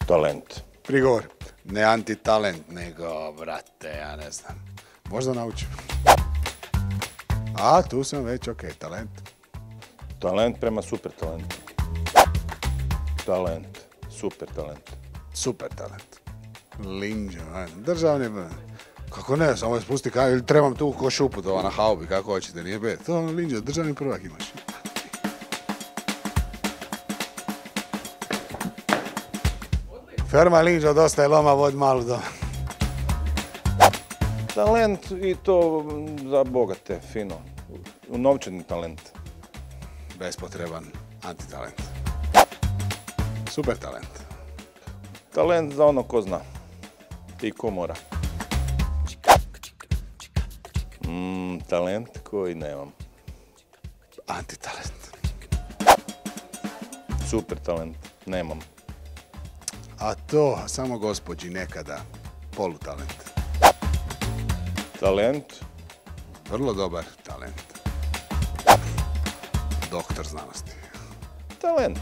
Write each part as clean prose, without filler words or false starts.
Talent. Prigovor. Ne antitalent, nego, brate, ja ne znam. Možda naučim. A, tu sam već, okej, talent. Talent prema super talentu. Talent. Super talent. Super talent. Linđo, državni... Kako ne, samo spusti kaj, ili trebam tu ko šuput na haubi, kako hoćete, nije bed. To Linđo, državni prvak imaš. Ferma Linđo, dosta je loma, vod malu doma. Talent i to za bogate, fino. Novčani talent. Bespotreban antitalent. Super talent. Talent za ono ko zna. I ko mora. Talent koji nemam. Antitalent. Super talent. Nemam. A to samo gospođi nekada. Polutalent. Talent. Vrlo dobar talent. Doktor znanosti. Talent.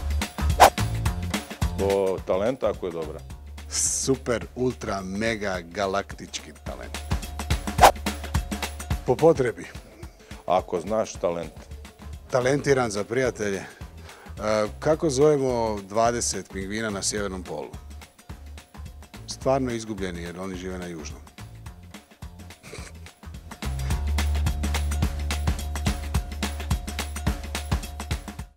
Po talenta ako je dobra. Super, ultra, mega, galaktički talent. Po potrebi. Ako znaš talent. Talentiran za prijatelje. Kako zovemo 20 pingvina na sjevernom polu? Stvarno izgubljeni jer oni žive na južnom.